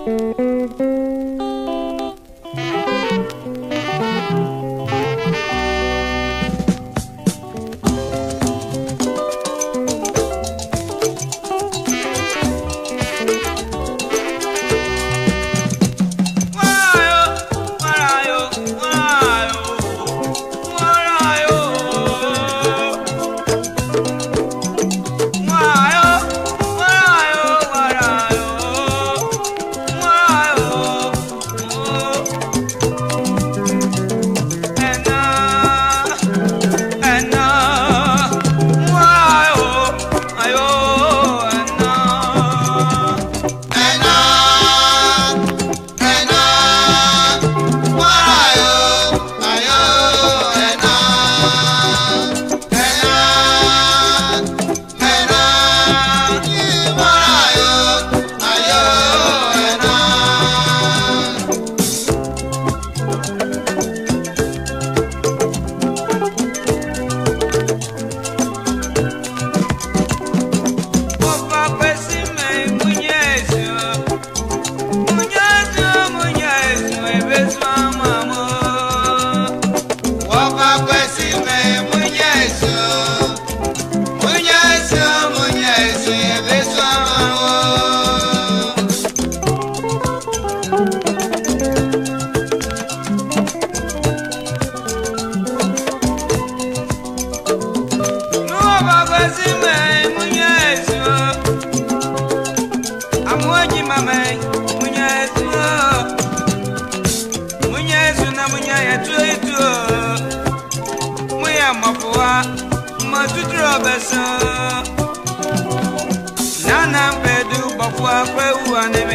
Nana pedu bakwa kwe uaneme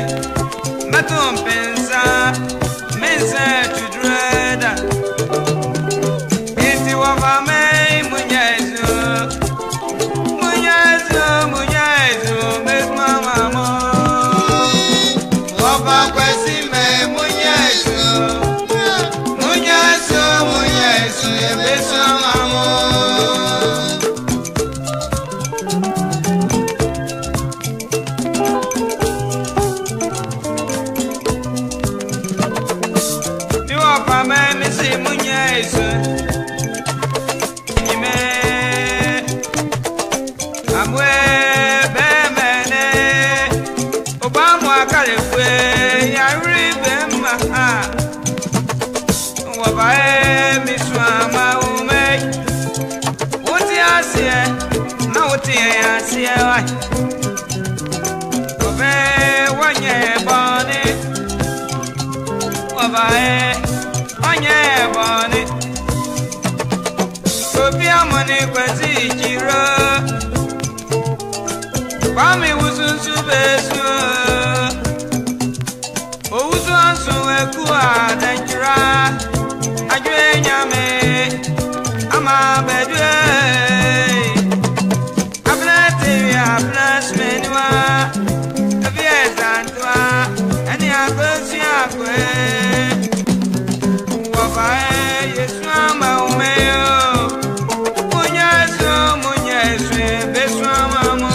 Matum pensa Mensa to dread Inti wafame munyezu Munyezu, munyezu Mes mama mo Wafa kwesi me munyezu Munyezu, munyezu Mes mama mo Kwame wusunsu besu Owusunsu ekuwa danjira Ajwe nyame Ama bedwe Abnete abnasmenwa Kaviezantwa Eni akosi akwe Wafae Yesu ama umeyo Munyesu munyesu besu ama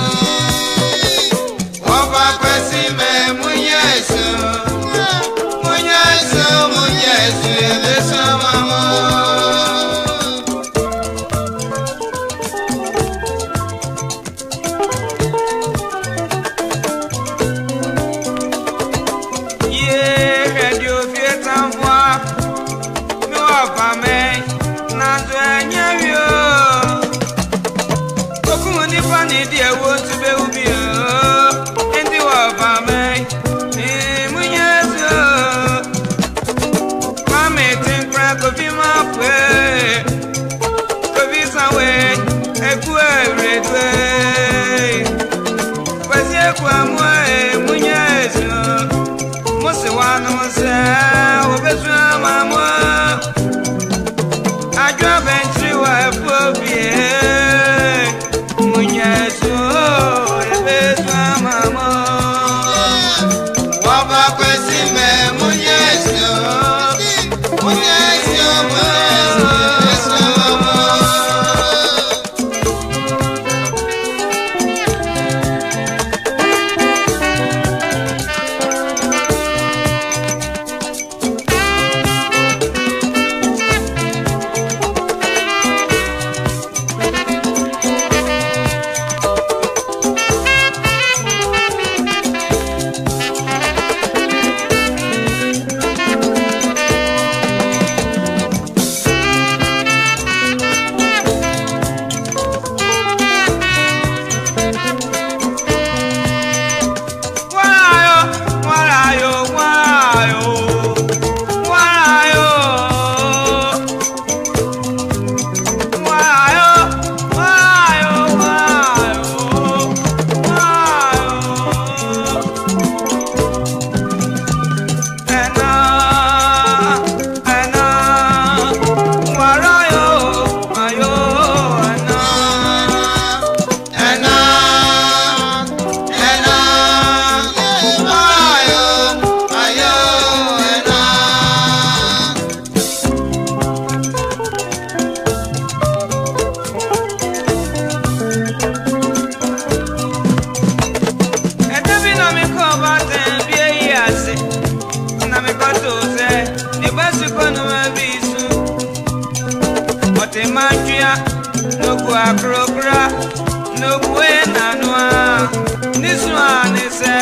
akrokra no buena noa niswane se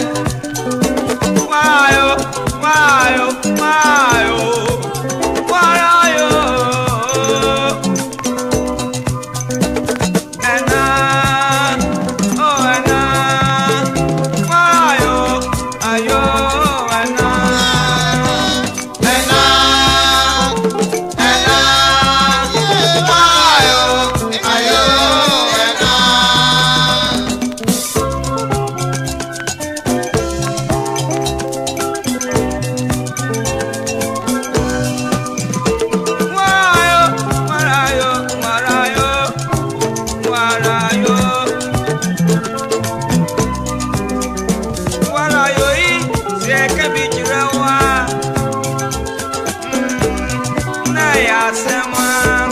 wayo wayo wayo warayo ana oh ana wayo ayo ana ana ana wayo ayo ana wayo warayo warayo warayo warayo yi seka bijirawa na ya sema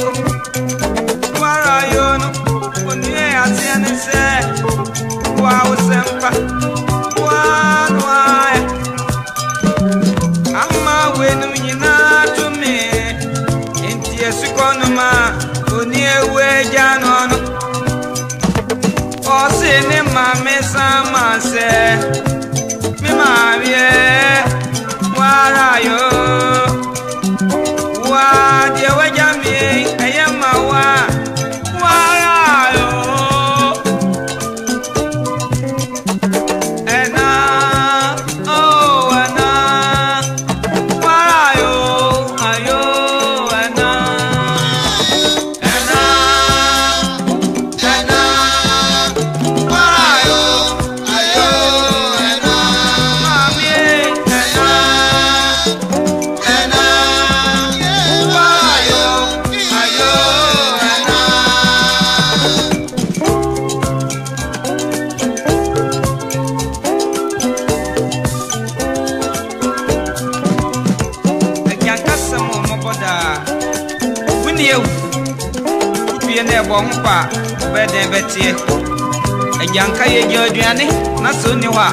warayo no oni ya tiene se wa usempa wa wa amma wenu nyina tumi enti esikonoma oni ewe jano no ose ne mame sama se mi mavie warayo wa die wajami ayama wa warayo ena oh ena warayo ayo ena ena ena warayo ayo ena mami ena ena warayo ayo ena Yankasa mo moboda wuni ewu upie na ebo mpa bede betie ejanka ye joduane na so ni wa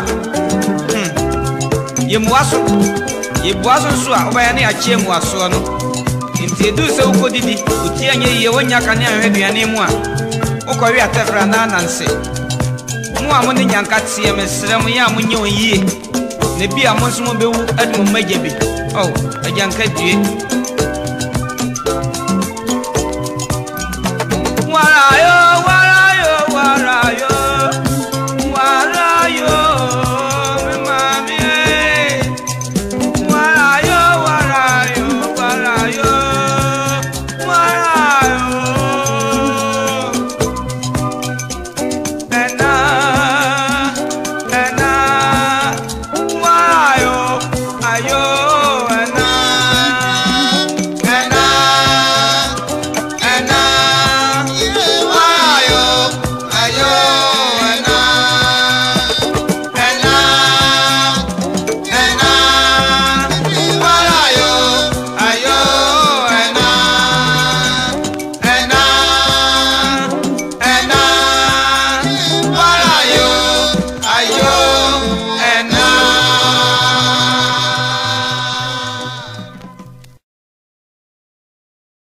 yemuaso so a obaya ne achie muaso no nti edu se ukodidi uti anye ye wonya kane ahweduane mu a ukọwi atefra na nanse mu a mo ne nyanka tie mesrem ya mo nye oyie ne bia mo nso mo bewu adum magye bi oh ejanka due